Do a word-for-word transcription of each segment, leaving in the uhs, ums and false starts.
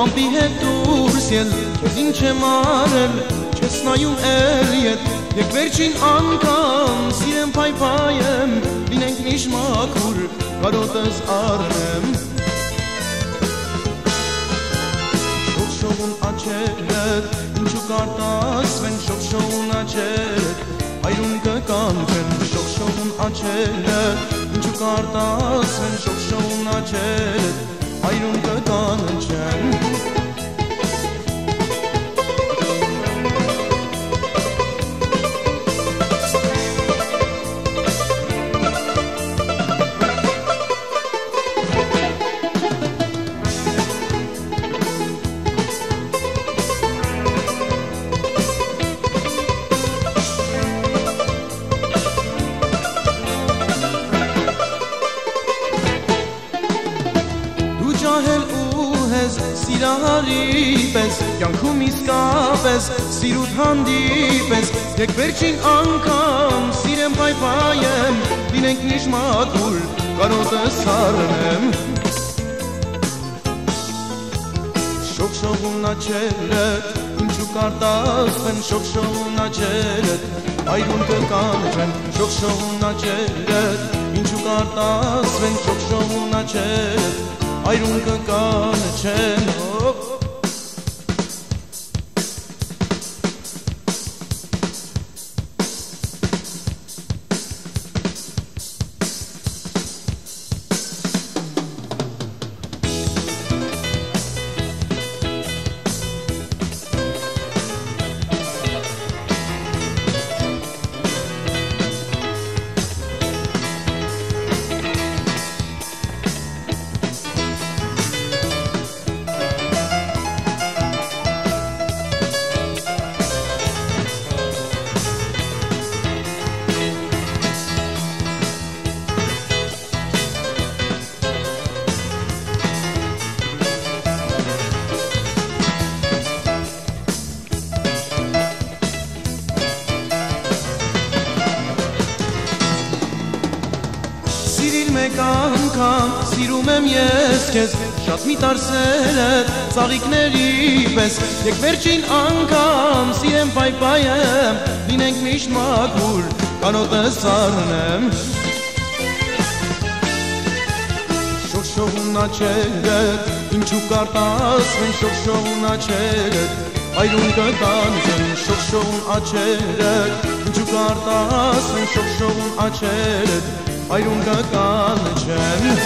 ամպի հետ դուրս ել, քեզ ինչ եմ արել, չես նայում էլ ետ, եկ վերջին անգամ սիրեմ փայփայեմ, լինենք միշտ մաքուր, կարոտս առնեմ։ Շողշողուն աչերդ, ինչու կարտասվեն, շողշողուն աչերդ, այրուն կկանչեն, շողշողուն աչերդ, ինչու կարտասվեն, շողշողուն աչերդ, այրուն կկանչեն։ Ջահել ու հեզ սիրահարի պես, կյանքում իսկապես սիրուտ հանդիպես, եկ վերջին անգամ սիրեմ փայփայեմ, լինենք միշտ մաքուր, կարոտս առնեմ։ Շողշողուն աչերդ, ինչու կարտասվեն, շողշողուն աչերդ, այրուն կկանչեն, շողշողուն աչերդ, ինչու կարտասվեն, շողշողուն աչերդ, այրուն կկանչեն։ Սիրիր մեկ անգամ, սիրում եմ ես քեզ, շատ մի տարսերդ, ծաղիկների պես, եկ վերջին անգամ սիրեմ փայփայեմ, լինենք միշտ մաքուր, կանոտս առնեմ։ Շողշողուն աչերդ, ինչու կարտասվեն, շողշողուն աչերդ, այրուն կկանչեն, շողշողուն աչերդ, ինչու կարտասվեն, շողշողուն աչերդ, այրուն կկանչեն։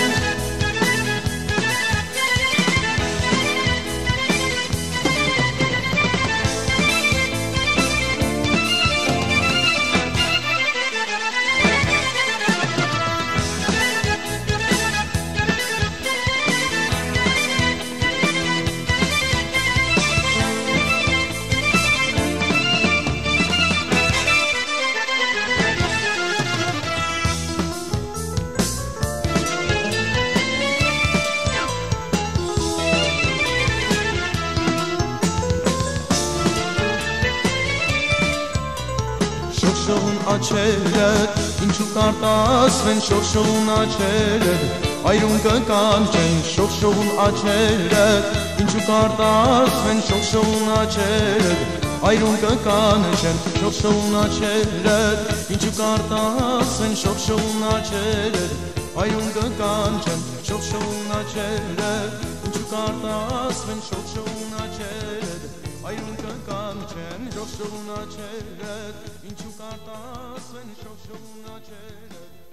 Շողշողուն աչերդ, ինչու կարտասվեն, շողշողուն աչերդ, այրուն կկանչեն, շողշողուն աչերդ, ինչու կարտասվեն, շողշողուն աչերդ, այրուն կկանչեն, շողշողուն աչերդ, ինչու կարտասվեն, շողշողուն աչերդ, այրուն կկանչեն, շողշողուն աչերդ, ինչու կարտասվեն, շողշողուն աչերդ, այրուն կկանչեն, շողշողուն աչերդ, ինչու կարտասվեն, շողշողուն աչերդ